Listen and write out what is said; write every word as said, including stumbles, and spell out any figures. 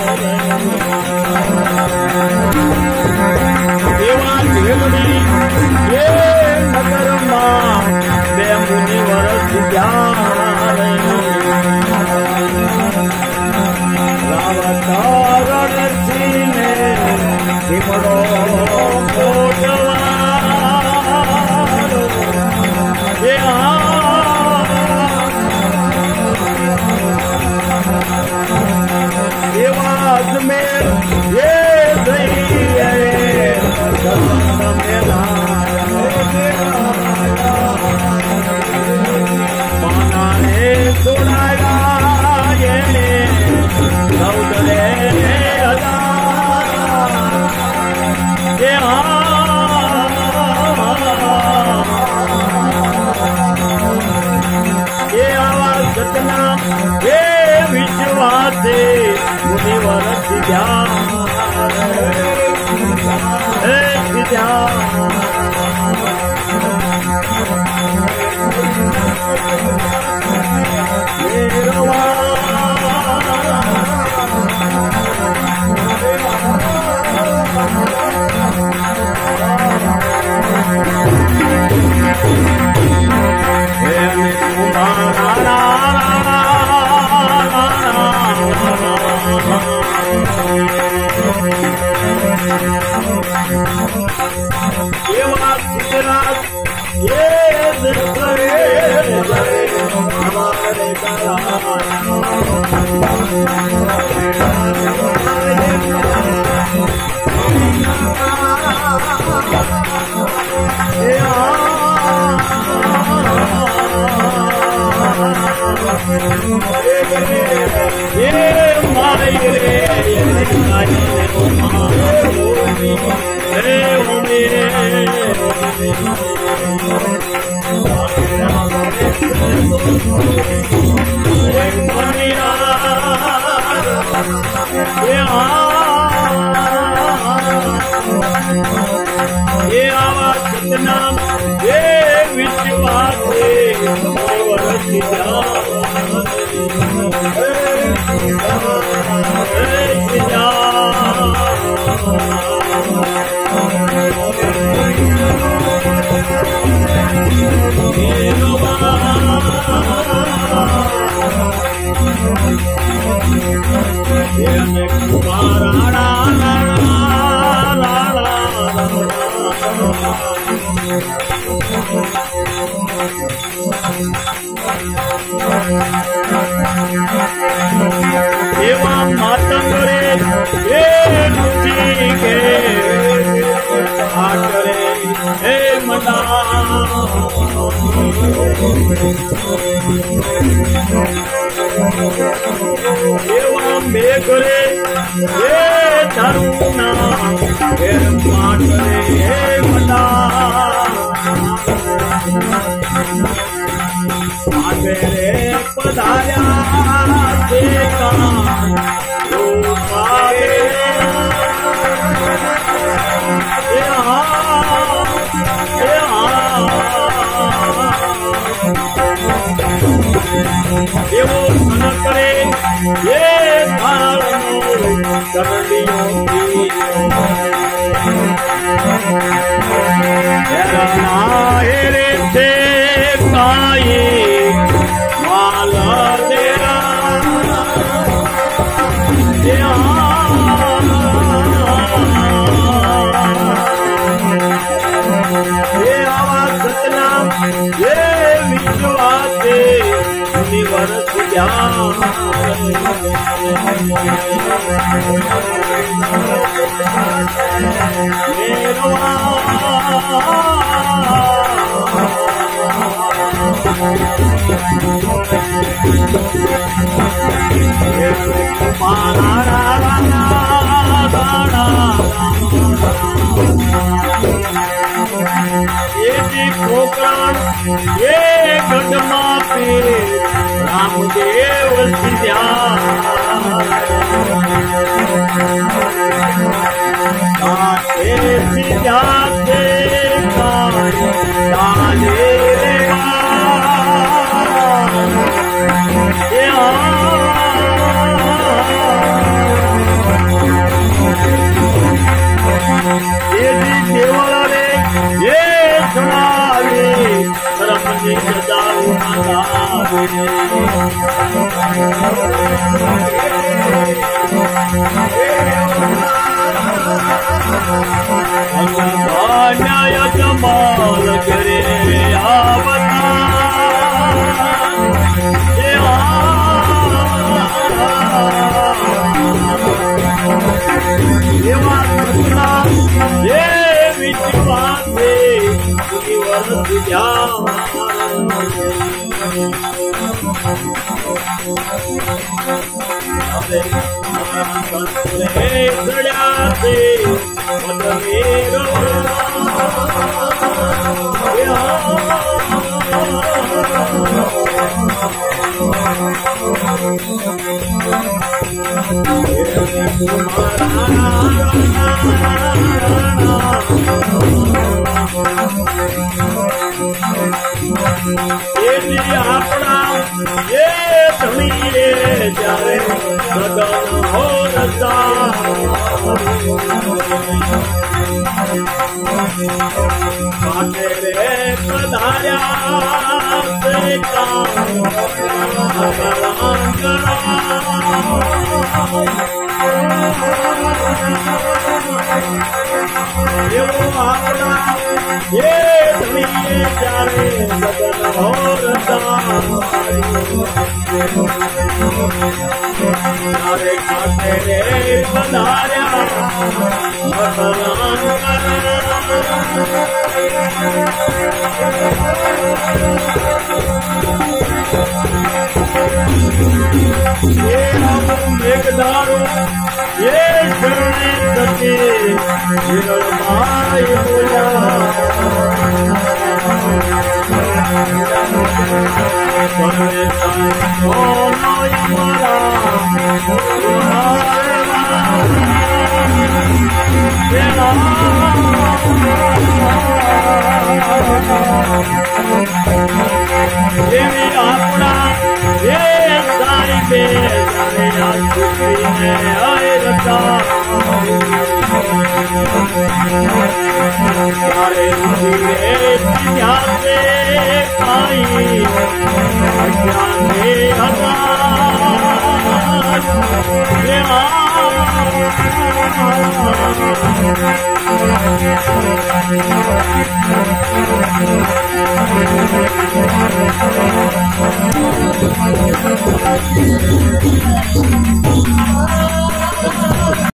देवा देवनी ये नगर मां बे मुनि वरस रावतारण सीने हिमड़ो कोटवारो ये देवास में ये पाना ने सुनाया ये सौदरे ये ये आवाज सतना ये विश्वासे मुनिवर ध्यान ये आवाज सतना ये विश्वास देवा मातंगरे हे मुझी के आटरे हे मना देवा मेघरे हे धरुना हे माटरे हे मना आगरे पधार्या देखा रूपागे देवो मन करे ये धारणो करलियों की रे थे काये माला तेरा ये आवाज सतना ये विश्वासे मुनिवर ज्ञान ये पोकरण ये गढ़मा पे रामदेव सिया सिया अपना ये धनीरे जाए सदन हो रसा पाटे रे पधार्या से काम अपना ये धनीरे जाए सदन हो रसा सारे खाते रे पधार्या ये हम मेघदारो ये शरणे सके विरल भाई बोला अपना ये सारी के आए रखा सारे ध्यान से आई ज्ञान Thank you.